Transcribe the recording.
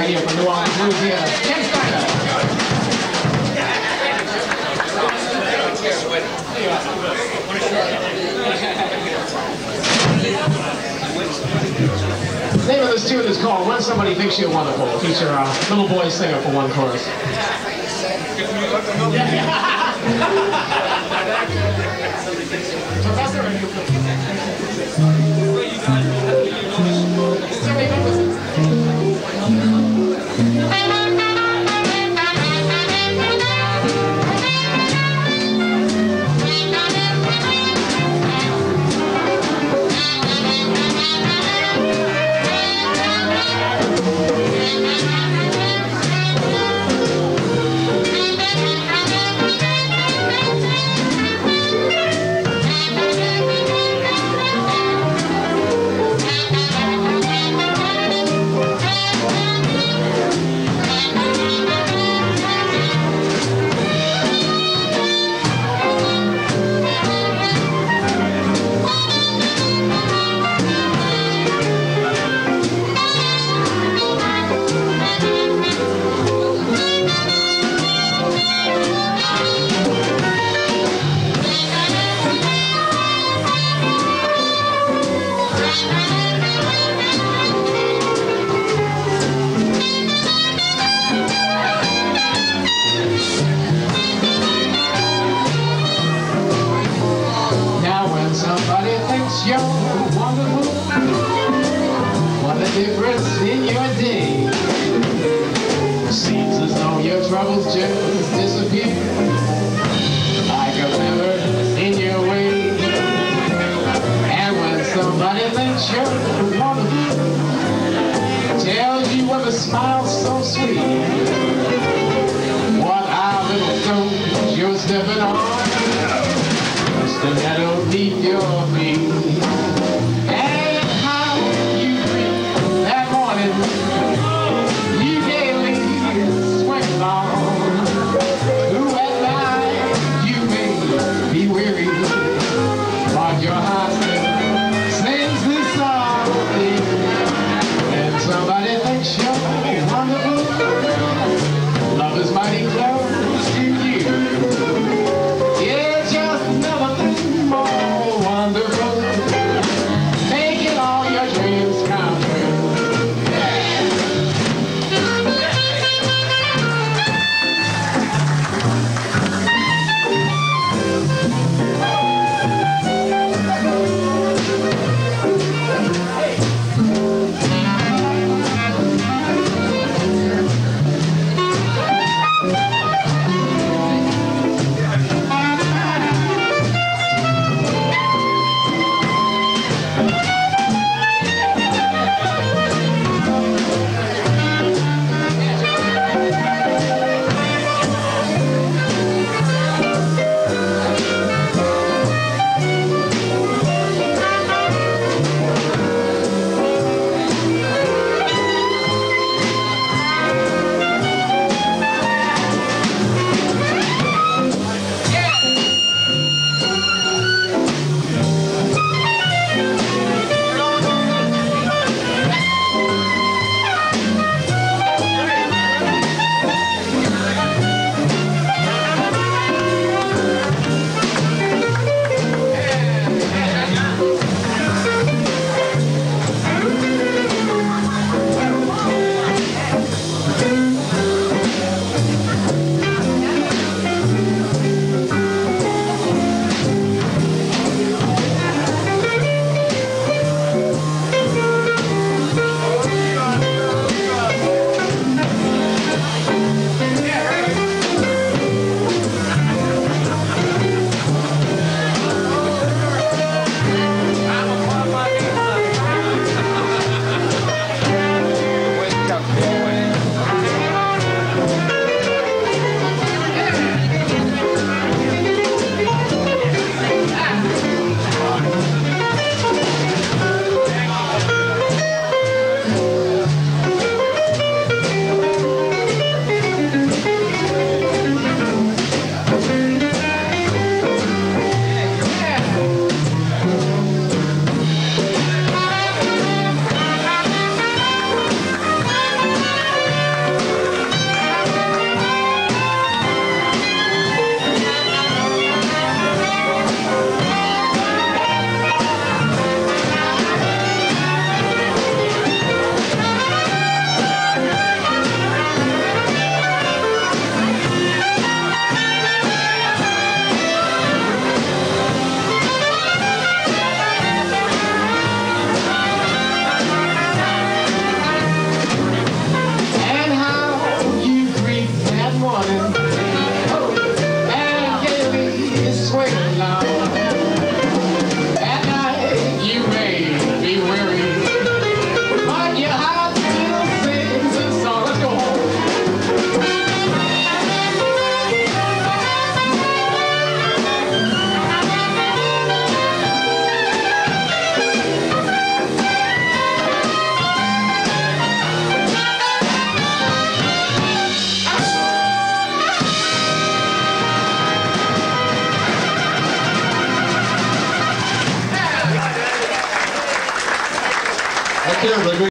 Radio from New Orleans, Louisiana. Ken Steiner. The name of this tune is called When Somebody Thinks You're Wonderful. Feature a little boy singer for one chorus. Somebody thinks you're wonderful. What a difference in your day. Seems as though your troubles just disappear like a feather in your way. And when somebody thinks you're wonderful, tells you with a smile so sweet what our little toes you're stepping on. The meadow beneath your feet, and how you breathe that morning, you gaily swing along. Who at night you may be weary, but your heart sings this song. And somebody thinks you're wonderful. Love is mighty close to you. Yeah, just another thing more wonderful. care of the